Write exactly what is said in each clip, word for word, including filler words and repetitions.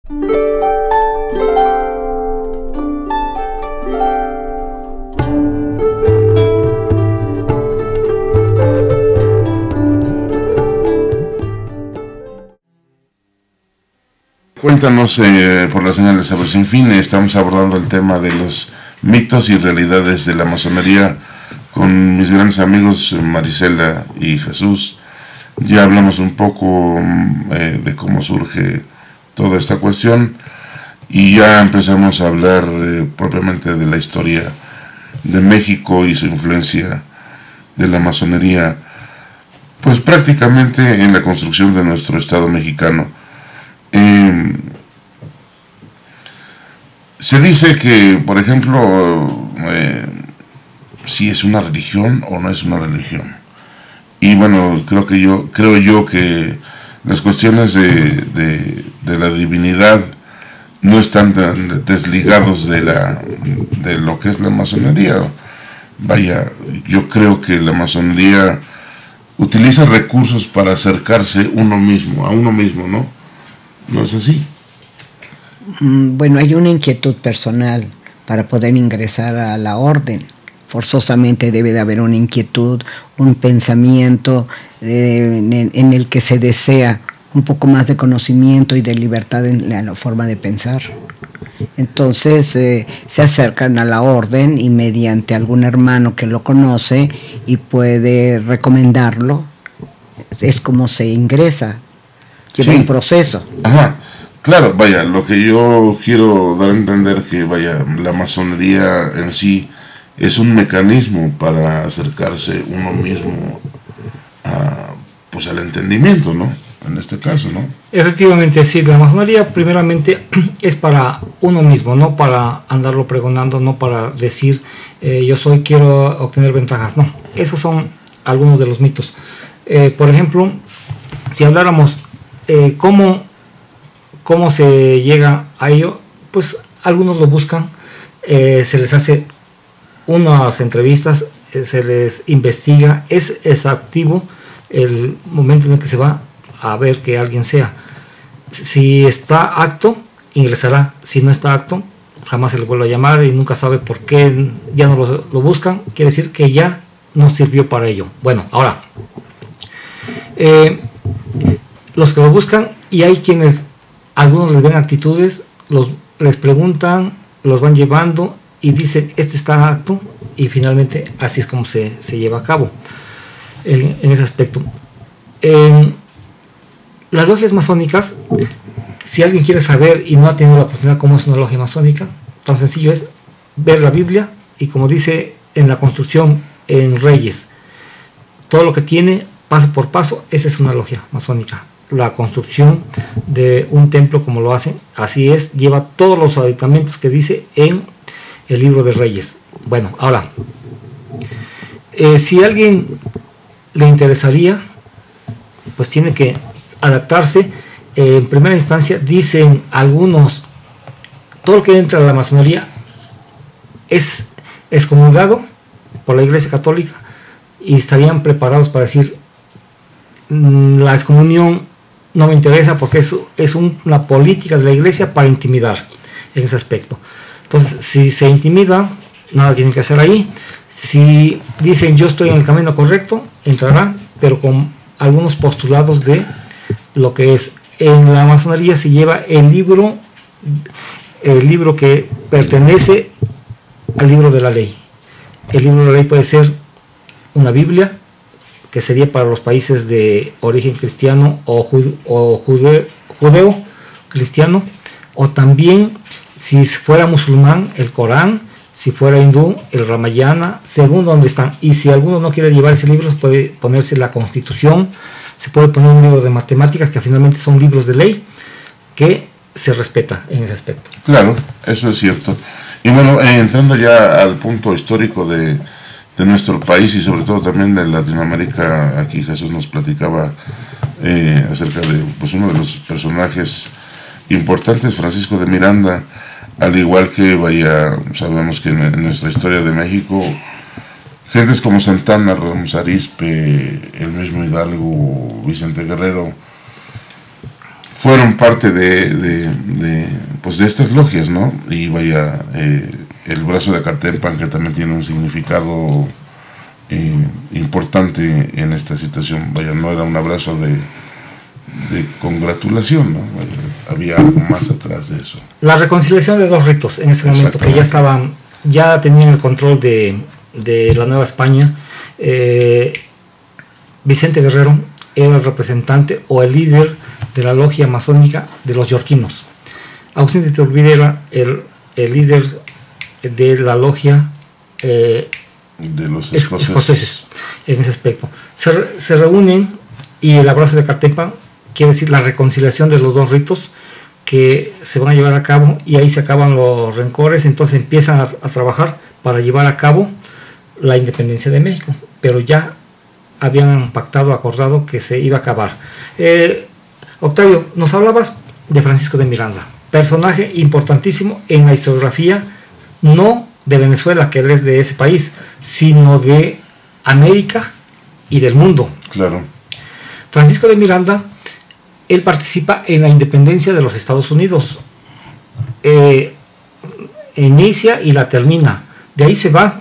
Cuéntanos eh, por las señales de Saber Sin Fin. Estamos abordando el tema de los mitos y realidades de la masonería con mis grandes amigos Marisela y Jesús. Ya hablamos un poco eh, de cómo surge toda esta cuestión y ya empezamos a hablar eh, propiamente de la historia de México y su influencia de la masonería, pues prácticamente en la construcción de nuestro Estado mexicano. Eh, se dice que, por ejemplo, eh, si es una religión o no es una religión. Y bueno, creo que yo creo yo que las cuestiones de, de, de la divinidad no están tan desligados de la de lo que es la masonería. Vaya, yo creo que la masonería utiliza recursos para acercarse uno mismo, a uno mismo, ¿no? ¿No es así? Bueno, hay una inquietud personal para poder ingresar a la orden. Forzosamente debe de haber una inquietud, un pensamiento eh, en, en el que se desea un poco más de conocimiento y de libertad en la, en la forma de pensar. Entonces eh, se acercan a la orden y mediante algún hermano que lo conoce y puede recomendarlo, es como se ingresa. Lleva sí. un proceso. Ajá, claro, vaya, lo que yo quiero dar a entender que, vaya, la masonería en sí es un mecanismo para acercarse uno mismo a, pues al entendimiento, ¿no? En este caso, ¿no? Efectivamente, sí, la masonería primeramente es para uno mismo, no para andarlo pregonando, no para decir eh, yo soy, quiero obtener ventajas, no. Esos son algunos de los mitos. Eh, por ejemplo, si habláramos Eh, ¿cómo, ¿Cómo se llega a ello? Pues algunos lo buscan, eh, se les hace unas entrevistas, eh, se les investiga, es exhaustivo el momento en el que se va a ver que alguien sea. Si está apto, ingresará. Si no está apto, jamás se le vuelve a llamar y nunca sabe por qué ya no lo, lo buscan. Quiere decir que ya no sirvió para ello. Bueno, ahora... Eh, los que lo buscan, y hay quienes, algunos les ven actitudes, los, les preguntan, los van llevando y dicen, este está apto, y finalmente así es como se, se lleva a cabo en, en ese aspecto. En las logias masónicas, si alguien quiere saber y no ha tenido la oportunidad cómo es una logia masónica, tan sencillo es ver la Biblia, y como dice en la construcción en Reyes, todo lo que tiene, paso por paso, esa es una logia masónica. La construcción de un templo como lo hacen, así es, lleva todos los aditamentos que dice en el libro de Reyes. Bueno, ahora, eh, si a alguien le interesaría, pues tiene que adaptarse. Eh, en primera instancia, dicen algunos, todo lo que entra a la masonería es excomulgado por la Iglesia Católica y estarían preparados para decir, la excomunión no me interesa porque eso es un, una política de la Iglesia para intimidar en ese aspecto. Entonces, si se intimida, nada tienen que hacer ahí. Si dicen yo estoy en el camino correcto, entrará, pero con algunos postulados de lo que es. En la masonería se lleva el libro, el libro que pertenece al libro de la ley. El libro de la ley puede ser una Biblia, que sería para los países de origen cristiano o, jude, o jude, judeo cristiano, o también si fuera musulmán el Corán, si fuera hindú el Ramayana, según donde están. Y si alguno no quiere llevar ese libro, puede ponerse la Constitución, se puede poner un libro de matemáticas, que finalmente son libros de ley que se respeta en ese aspecto. Claro, eso es cierto. Y bueno, eh, entrando ya al punto histórico de de nuestro país y sobre todo también de Latinoamérica, aquí Jesús nos platicaba eh, acerca de pues, uno de los personajes importantes, Francisco de Miranda, al igual que vaya, sabemos que en, en nuestra historia de México, gentes como Santana, Ramos Arizpe, el mismo Hidalgo, Vicente Guerrero, fueron parte de, de, de, pues de estas logias, ¿no? Y vaya, eh, el brazo de Acatempan, que también tiene un significado eh, importante en esta situación, vaya, no era un abrazo de, de congratulación, ¿no? Vaya, había algo más atrás de eso. La reconciliación de dos ritos en ese momento, que ya estaban, ya tenían el control de, de la Nueva España. eh, Vicente Guerrero era el representante o el líder de la logia masónica de los yorquinos. Agustín de Iturbide era el, el líder de la logia eh, de los escoceses. escoceses en ese aspecto. Se, se reúnen y el abrazo de Acatempan quiere decir la reconciliación de los dos ritos que se van a llevar a cabo, y ahí se acaban los rencores. Entonces empiezan a, a trabajar para llevar a cabo la independencia de México, pero ya habían pactado, acordado que se iba a acabar. Eh, Octavio, nos hablabas de Francisco de Miranda, personaje importantísimo en la historiografía, no de Venezuela, que él es de ese país, sino de América y del mundo. Claro. Francisco de Miranda, él participa en la independencia de los Estados Unidos. Eh, inicia y la termina. De ahí se va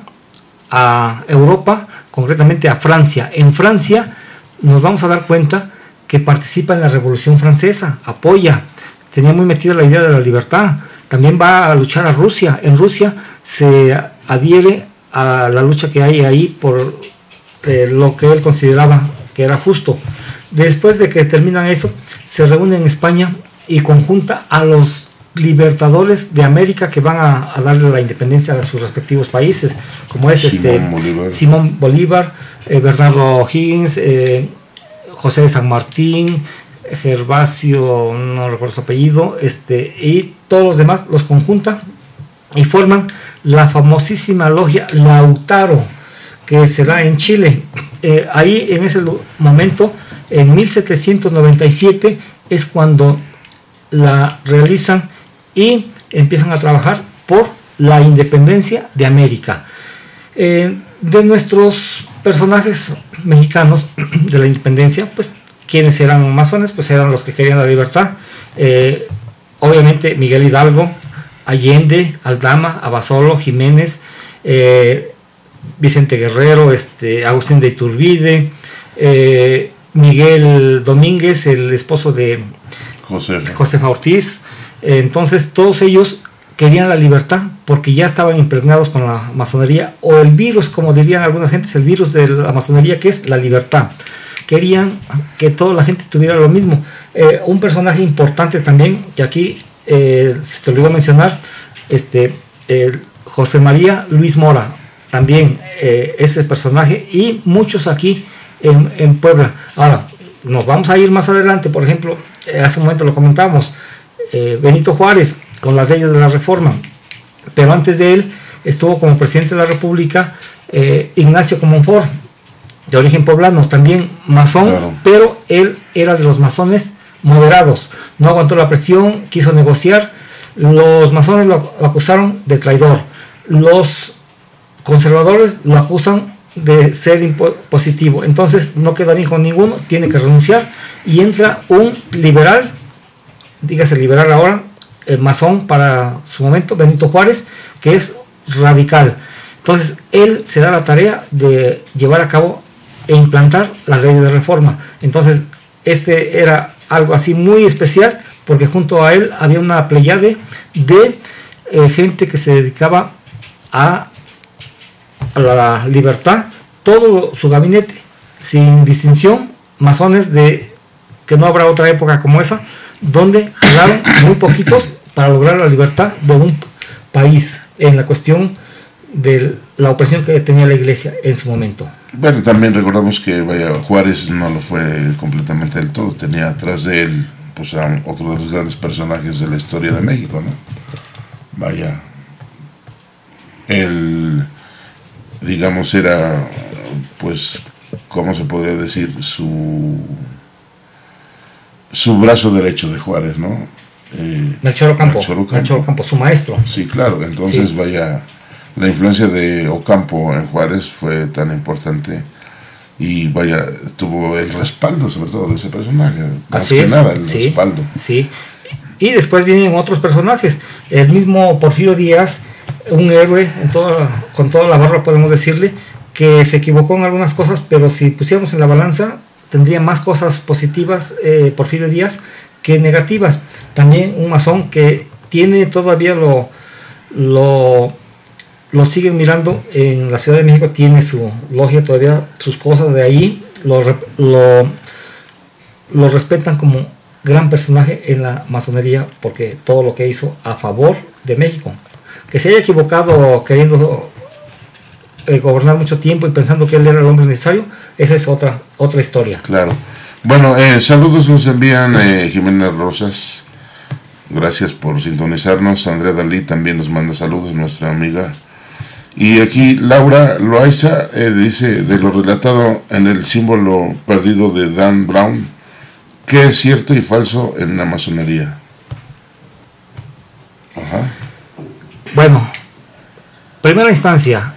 a Europa, concretamente a Francia. En Francia nos vamos a dar cuenta que participa en la Revolución Francesa, apoya, tenía muy metida la idea de la libertad. También va a luchar a Rusia. En Rusia se adhiere a la lucha que hay ahí por eh, lo que él consideraba que era justo. Después de que terminan eso, se reúne en España y conjunta a los libertadores de América que van a, a darle la independencia a sus respectivos países, como es Simón este Bolívar, Simón Bolívar, eh, Bernardo O'Higgins, eh, José de San Martín, Gervasio, no recuerdo su apellido, este, y todos los demás los conjunta y forman la famosísima logia Lautaro, que se da en Chile. Eh, ahí en ese momento, en mil setecientos noventa y siete, es cuando la realizan y empiezan a trabajar por la independencia de América. Eh, de nuestros personajes mexicanos de la independencia, pues, ¿quiénes eran masones? Pues eran los que querían la libertad. Eh, obviamente Miguel Hidalgo, Allende, Aldama, Abasolo, Jiménez, eh, Vicente Guerrero, este, Agustín de Iturbide, eh, Miguel Domínguez, el esposo de Josefa, Josefa Ortiz. Eh, entonces todos ellos querían la libertad porque ya estaban impregnados con la masonería, o el virus, como dirían algunas gentes, el virus de la masonería, que es la libertad. Querían que toda la gente tuviera lo mismo. Eh, un personaje importante también, que aquí eh, se te olvidó mencionar, este, eh, José María Luis Mora, también eh, ese personaje, y muchos aquí en, en Puebla. Ahora, nos vamos a ir más adelante, por ejemplo, eh, hace un momento lo comentábamos, eh, Benito Juárez, con las leyes de la Reforma, pero antes de él estuvo como presidente de la República eh, Ignacio Comonfort, de origen poblano, también masón, claro, pero él era de los masones moderados, no aguantó la presión, quiso negociar, los masones lo, lo acusaron de traidor, los conservadores lo acusan de ser impositivo, entonces no queda bien con ninguno, tiene que renunciar, y entra un liberal, dígase liberal ahora, el masón para su momento, Benito Juárez, que es radical. Entonces él se da la tarea de llevar a cabo e implantar las leyes de reforma. Entonces este era algo así muy especial, porque junto a él había una pleyade de eh, gente que se dedicaba a, a la libertad, todo su gabinete sin distinción, masones de que no habrá otra época como esa, donde jalaron muy poquitos para lograr la libertad de un país en la cuestión de la opresión que tenía la iglesia en su momento. Bueno, también recordamos que vaya, Juárez no lo fue completamente del todo, tenía atrás de él pues a otro de los grandes personajes de la historia de México, ¿no? Vaya, él, digamos, era, pues, ¿cómo se podría decir? Su, su brazo derecho de Juárez, ¿no? Eh, Melchor Ocampo, Melchor Ocampo. Melchor Ocampo, su maestro. Sí, claro, entonces sí. Vaya, la influencia de Ocampo en Juárez fue tan importante y vaya, tuvo el respaldo sobre todo de ese personaje, más Así que es, nada el sí, respaldo. Sí, y después vienen otros personajes, el mismo Porfirio Díaz, un héroe en toda, con toda la barba podemos decirle, que se equivocó en algunas cosas, pero si pusiéramos en la balanza, tendría más cosas positivas eh, Porfirio Díaz que negativas. También un masón que tiene todavía lo, lo, lo siguen mirando en la Ciudad de México, tiene su logia todavía, sus cosas de ahí, lo, lo, lo respetan como gran personaje en la masonería, porque todo lo que hizo a favor de México. Que se haya equivocado queriendo eh, gobernar mucho tiempo y pensando que él era el hombre necesario, esa es otra, otra historia. Claro. Bueno, eh, saludos nos envían eh, Jimena Rosas. Gracias por sintonizarnos. Andrea Dalí también nos manda saludos, nuestra amiga. Y aquí Laura Loaiza eh, dice, de lo relatado en el símbolo perdido de Dan Brown, ¿qué es cierto y falso en la masonería? Ajá. Bueno, primera instancia,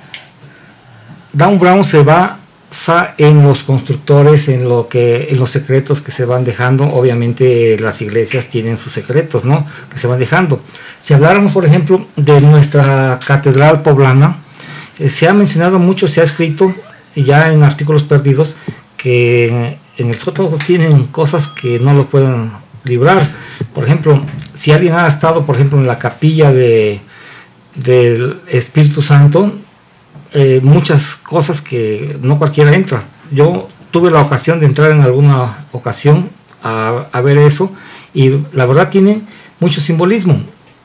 Dan Brown se basa en los constructores, en lo que, en los secretos que se van dejando. Obviamente las iglesias tienen sus secretos, ¿no?, que se van dejando. Si habláramos, por ejemplo, de nuestra catedral poblana, eh, se ha mencionado mucho, se ha escrito ya en artículos perdidos que en el sótano tienen cosas que no lo pueden librar. Por ejemplo, si alguien ha estado, por ejemplo, en la capilla de del Espíritu Santo, eh, muchas cosas que no cualquiera entra. Yo tuve la ocasión de entrar en alguna ocasión a, a ver eso, y la verdad tiene mucho simbolismo.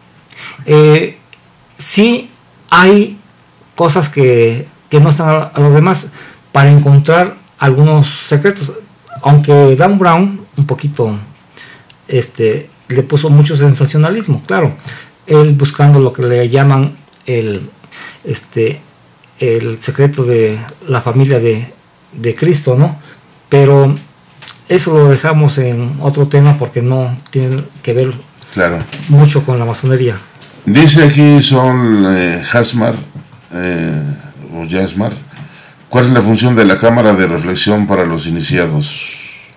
Eh, sí hay cosas que, que no están a, a los demás para encontrar algunos secretos, aunque Dan Brown un poquito este, le puso mucho sensacionalismo, claro, él buscando lo que le llaman el, este, el secreto de la familia de, de Cristo, ¿no? Pero eso lo dejamos en otro tema porque no tiene que ver, claro, mucho con la masonería. Dice aquí Sol eh, Hasmar, eh, o Yasmar, ¿cuál es la función de la cámara de reflexión para los iniciados?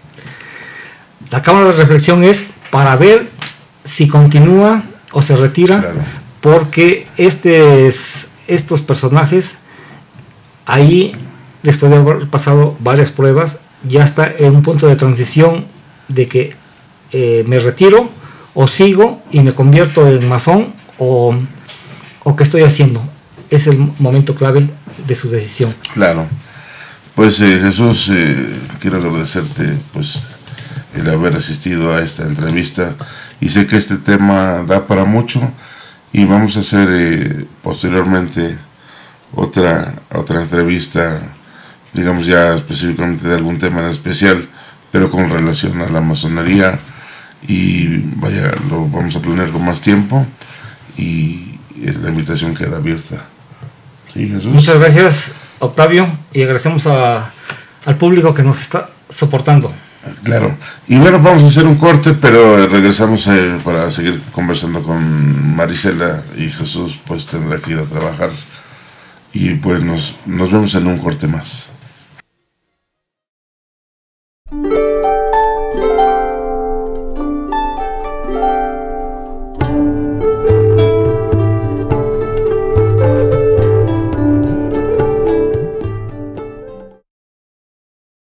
La cámara de reflexión es para ver si continúa o se retira, claro, porque este es, estos personajes ahí, después de haber pasado varias pruebas, ya está en un punto de transición de que eh, me retiro o sigo y me convierto en masón, o, o qué estoy haciendo. Es el momento clave de su decisión. Claro. Pues eh, Jesús, eh, quiero agradecerte pues el haber asistido a esta entrevista, y sé que este tema da para mucho, y vamos a hacer eh, posteriormente otra otra entrevista, digamos ya específicamente de algún tema en especial, pero con relación a la masonería, y vaya, lo vamos a planear con más tiempo, y la invitación queda abierta. ¿Sí, Jesús? Muchas gracias, Octavio, y agradecemos a, al público que nos está soportando. Claro, y bueno, vamos a hacer un corte, pero regresamos eh, para seguir conversando con Marisela, y Jesús pues tendrá que ir a trabajar, y pues nos, nos vemos en un corte más.